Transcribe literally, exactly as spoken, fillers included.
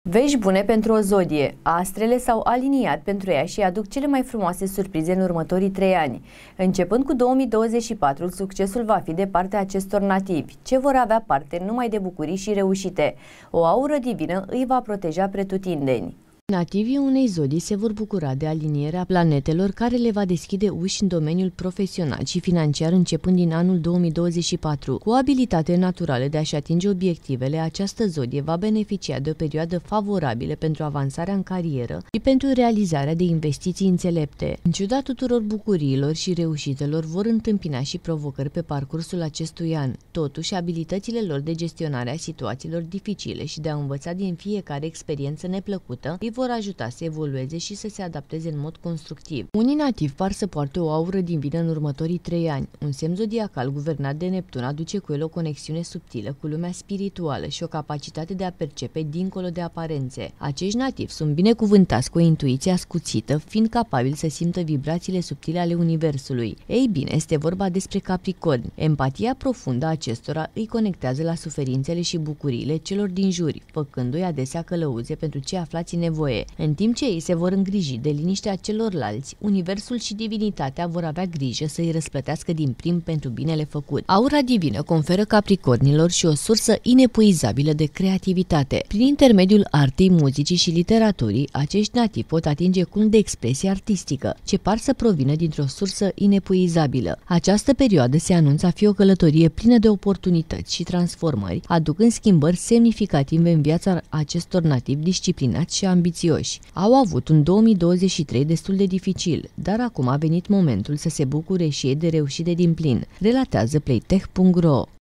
Vești bune pentru o zodie. Astrele s-au aliniat pentru ea și aduc cele mai frumoase surprize în următorii trei ani. Începând cu două mii douăzeci și patru, succesul va fi de partea acestor nativi, ce vor avea parte numai de bucurii și reușite. O aură divină îi va proteja pretutindeni. Nativii unei zodii se vor bucura de alinierea planetelor care le va deschide uși în domeniul profesional și financiar începând din anul două mii douăzeci și patru. Cu abilitate naturală de a-și atinge obiectivele, această zodie va beneficia de o perioadă favorabilă pentru avansarea în carieră și pentru realizarea de investiții înțelepte. În ciuda tuturor bucuriilor și reușitelor, vor întâmpina și provocări pe parcursul acestui an. Totuși, abilitățile lor de gestionare a situațiilor dificile și de a învăța din fiecare experiență neplăcută îi vor ajuta să evolueze și să se adapteze în mod constructiv. Unii nativi par să poarte o aură divină în următorii trei ani. Un semn zodiacal guvernat de Neptun aduce cu el o conexiune subtilă cu lumea spirituală și o capacitate de a percepe dincolo de aparențe. Acești nativi sunt binecuvântați cu o intuiție ascuțită, fiind capabili să simtă vibrațiile subtile ale universului. Ei bine, este vorba despre Capricorni. Empatia profundă a acestora îi conectează la suferințele și bucuriile celor din jur, făcându-i adesea călăuze pentru cei aflați în nevoie. În timp ce ei se vor îngriji de liniștea celorlalți, universul și divinitatea vor avea grijă să îi răsplătească din prim pentru binele făcut. Aura divină conferă Capricornilor și o sursă inepuizabilă de creativitate. Prin intermediul artei, muzicii și literaturii, acești nativi pot atinge culmi de expresie artistică, ce par să provină dintr-o sursă inepuizabilă. Această perioadă se anunță a fi o călătorie plină de oportunități și transformări, aducând schimbări semnificative în viața acestor nativi disciplinați și ambițioși. Au avut un două mii douăzeci și trei destul de dificil, dar acum a venit momentul să se bucure și ei de reușite din plin, relatează playtech punct ro.